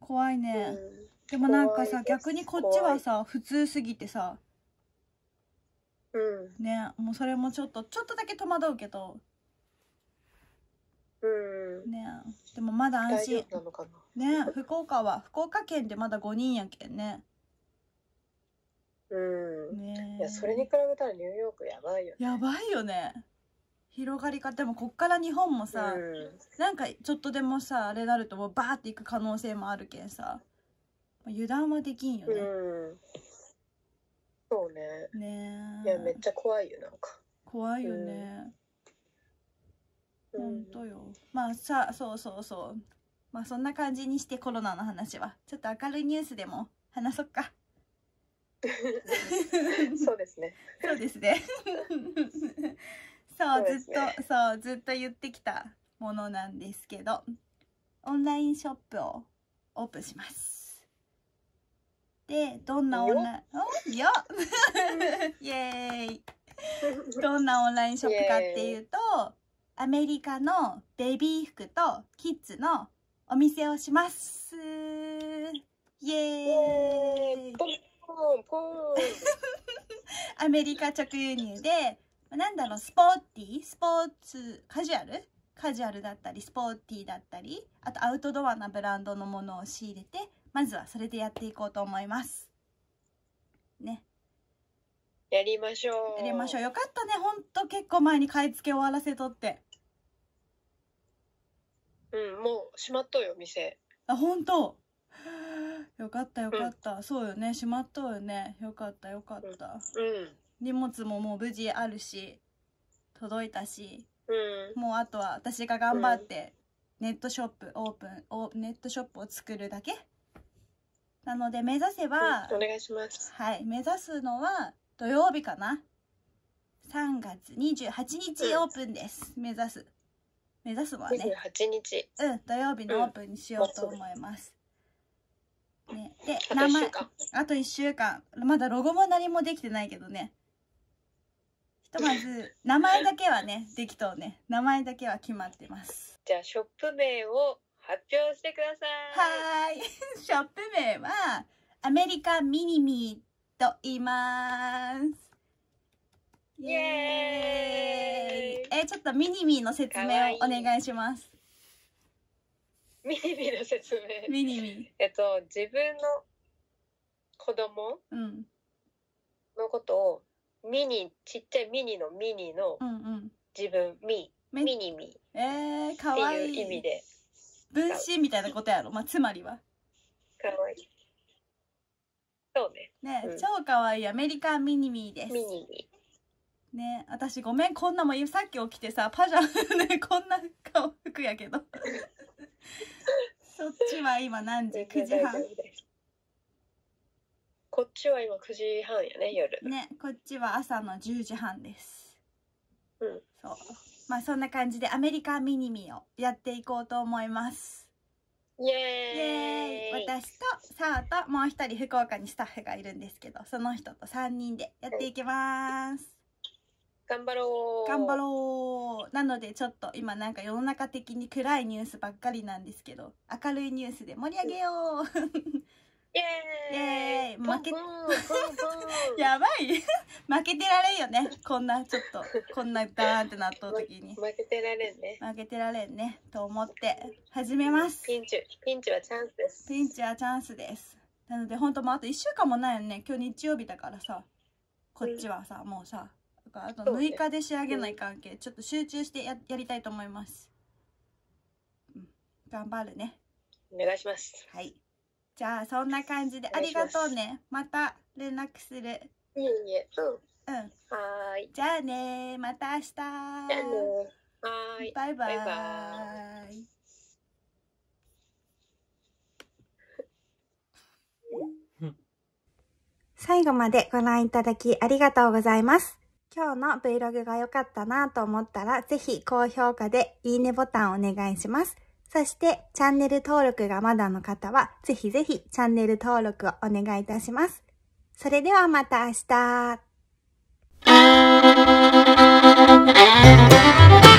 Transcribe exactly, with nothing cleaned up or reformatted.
怖いね。 うんでもなんかさ、 怖いです逆にこっちはさ、普通すぎてさ、 うんね、もうそれもちょっと、ちょっとだけ戸惑うけど、 うんね、でもまだ安大丈心。 夫なのかな。 ね、福岡は、福岡県でまだごにんやけんね。 うんねいやそれに比べたらニューヨークやばいよね。 やばいよね。広がり方、でもこっから日本もさ、 うんなんかちょっとでもさ、あれなるともうバーっていく可能性もあるけんさ、油断はできんよね。 うんそうね。 ねいやめっちゃ怖いよなんか。 怖いよね。 うんほんとよ。まあさ、そうそうそう。まあそんな感じにしてコロナの話は、ちょっと明るいニュースでも話そっか。 そうですね。 そうですね。そう、 そうでずっと、 すねそう、ずっと言ってきたものなんですけど、オンラインショップをオープンします。で、どんなオンライン、およイエーイどんなオンラインショップかっていうと、アメリカのベビー服とキッズのお店をします。イエーイポンポンポンアメリカ直輸入で、なんだろう、スポーティースポーツ、カジュアルカジュアルだったり、スポーティーだったり、あとアウトドアなブランドのものを仕入れて、まずはそれでやっていこうと思います。ね。 やりましょう。 やりましょう。よかったね。ほんと結構前に買い付け終わらせとって。 うんもう閉まっとうよ店。 あ、ほんとよかったよかった。うん、そうよね。しまっとうよね。よかったよかった。 うん。 荷物ももう無事あるし、届いたし、 うん、 もうあとは私が頑張ってネットショップオープンおネットショップを作るだけなので、目指せば、 うん、お願いします。 はい、目指すのは土曜日かな。さんがつにじゅうはちにちオープンです。うん、目指す目指すのはねにじゅうはちにち、 うん土曜日のオープンにしようと思います。うん、ね、であといっしゅうかんあといっしゅうかんまだロゴも何もできてないけどね。ひとまず名前だけはねできとうね。名前だけは決まってます。 じゃあショップ名を発表してください。はーい。ショップ名はアメリカミニミーと言います。イエーイ。えー、ちょっとミニミーの説明をお願いします。 ミニミの説明。 ミニミ。 えっと自分の子供のことをミニ、ちっちゃいミニのミニの自分、うんうん、ミミニミえー、かわいいっていう意味で分身みたいなことやろ。まあ、つまりはかわいい。そうね。 ね、うん、超かわいいアメリカンミニミーです。 ミニミね、私ごめん、こんなもんさっき起きてさパジャマねこんな顔服やけどそっちは今何時？くじはん。 こっちは今くじはんやね、夜ね。こっちは朝のじゅうじはんです。 うん、 そう、まあそんな感じでアメリカミニミをやっていこうと思います。 イエーイ、 イエーイ。私とサーともう一人福岡にスタッフがいるんですけど、その人とさんにんでやっていきます。 頑張ろう頑張ろう。なのでちょっと今なんか世の中的に暗いニュースばっかりなんですけど、明るいニュースで盛り上げようイエーイ、 イエーイ。負けやばい負けてられんよね。こんなちょっとこんなダーンってなっとう時に負けてられんね負けてられんねと思って始めます。 ピンチピンチはチャンスです。 ピンチはチャンスです。なので本当もうあといっしゅうかんもないよね。今日日曜日だからさ、こっちはさ、うん、もうさあとむいかで仕上げない関係、ね、ちょっと集中してややりたいと思います、うん、頑張るね。 お願いします。 はい、じゃあそんな感じでありがとうね。また連絡する。いえいえ、うん、うん、はーい。 じゃあね、また明日。じゃあね、はーい。 バイバイ。 バイバイ。 最後までご覧いただきありがとうございます。今日の Vlog が良かったなと思ったら、ぜひ高評価でいいねボタンをお願いします。そしてチャンネル登録がまだの方は、ぜひぜひチャンネル登録をお願いいたします。それではまた明日。